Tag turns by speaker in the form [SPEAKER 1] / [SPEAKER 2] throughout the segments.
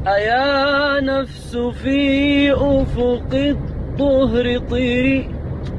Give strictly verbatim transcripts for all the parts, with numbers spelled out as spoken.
[SPEAKER 1] أيا نفس في أفق الظهر طيري،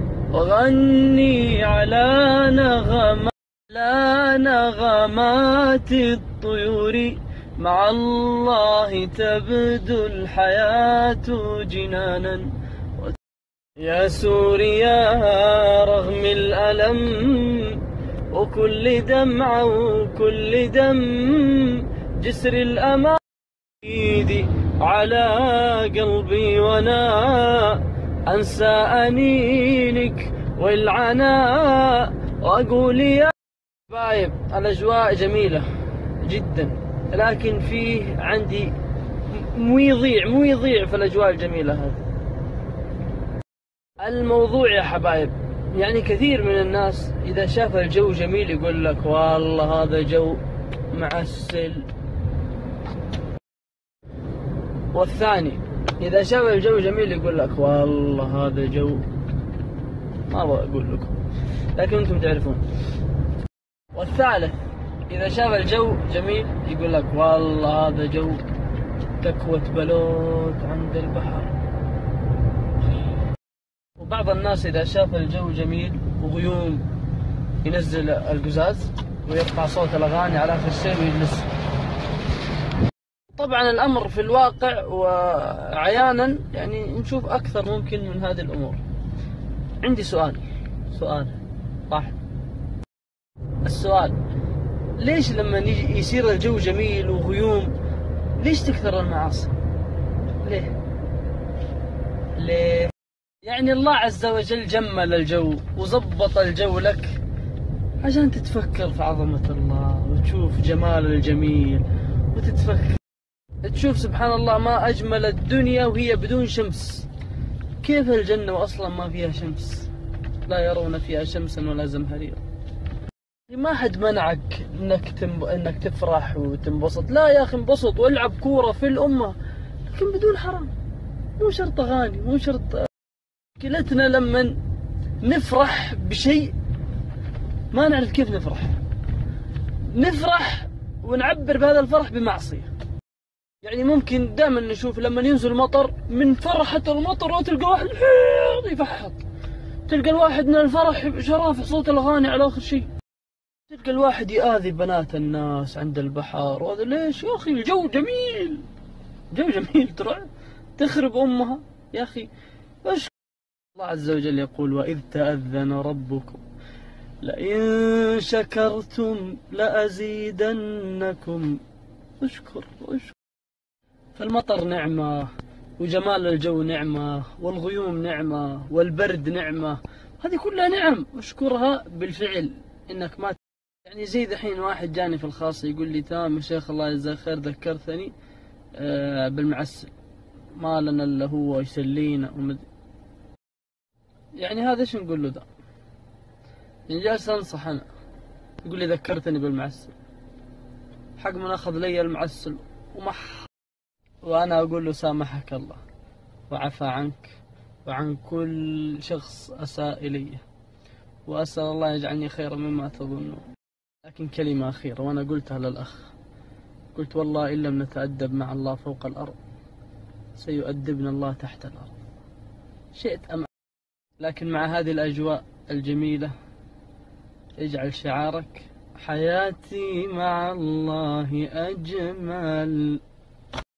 [SPEAKER 1] وغني على نغمات على نغمات الطيور. مع الله تبدو الحياة جنانا. يا سوريا رغم الألم وكل دمعة وكل دم، جسر الأمان إيدي على قلبي وأنا أنسى أنينك والعناء، وأقول يا حبايب الأجواء جميلة جدا، لكن فيه عندي مو يضيع مو يضيع في الأجواء الجميلة هذه الموضوع يا حبايب. يعني كثير من الناس إذا شاف الجو جميل يقول لك والله هذا جو معسل، والثاني إذا شاف الجو جميل يقول لك والله هذا جو ما أبغى أقول لكم لكن أنتم تعرفون. والثالث إذا شاف الجو جميل يقول لك والله هذا جو تكوة بلوت عند البحر. وبعض الناس إذا شاف الجو جميل وغيوم ينزل القزاز ويرفع صوت الأغاني على آخر شيء ويجلس. طبعا الأمر في الواقع وعيانا يعني نشوف أكثر ممكن من هذه الأمور. عندي سؤال سؤال صح السؤال ليش لما يصير الجو جميل وغيوم ليش تكثر المعاصي؟ ليه؟ ليه؟ يعني الله عز وجل جمل الجو وزبط الجو لك عشان تتفكر في عظمة الله وتشوف جمال الجميل وتتفكر تشوف سبحان الله ما أجمل الدنيا وهي بدون شمس. كيف الجنة وأصلا ما فيها شمس؟ لا يرون فيها شمسا ولا زمهريرا. ما حد منعك انك تنب... انك تفرح وتنبسط، لا يا اخي انبسط والعب كورة في الأمة لكن بدون حرام. مو شرط أغاني مو شرط. مشكلتنا لما نفرح بشيء ما نعرف كيف نفرح نفرح ونعبر بهذا الفرح بمعصية. يعني ممكن دائما نشوف لما ينزل مطر من فرحة المطر وتلقى واحد يفحط، تلقى الواحد من الفرح شرافع صوت الأغاني على آخر شيء، تلقى الواحد يآذي بنات الناس عند البحر. وهذا ليش يا أخي؟ الجو جميل جو جميل ترى تخرب أمها يا أخي. وش الله عز وجل يقول وإذ تأذن ربكم لئن شكرتم لأزيدنكم. اشكر اشكر. فالمطر نعمة وجمال الجو نعمة والغيوم نعمة والبرد نعمة، هذه كلها نعم اشكرها بالفعل. انك ما يعني زي دحين واحد جاني في الخاص يقول لي تمام يا شيخ الله يجزاه خير ذكرتني آه بالمعسل ما لنا الا هو يسلينا ومد... يعني هذا ايش نقول له؟ ده يعني جالس انصح انا يقول لي ذكرتني بالمعسل، حق من اخذ لي المعسل ومح، وانا اقول له سامحك الله وعفى عنك وعن كل شخص اساء الي واسال الله يجعلني خيرا مما تظنون. لكن كلمة أخيرة وأنا قلتها للأخ، قلت والله إن لم نتأدب مع الله فوق الأرض سيؤدبنا الله تحت الأرض شئت أم. لكن مع هذه الأجواء الجميلة اجعل شعارك حياتي مع الله أجمل.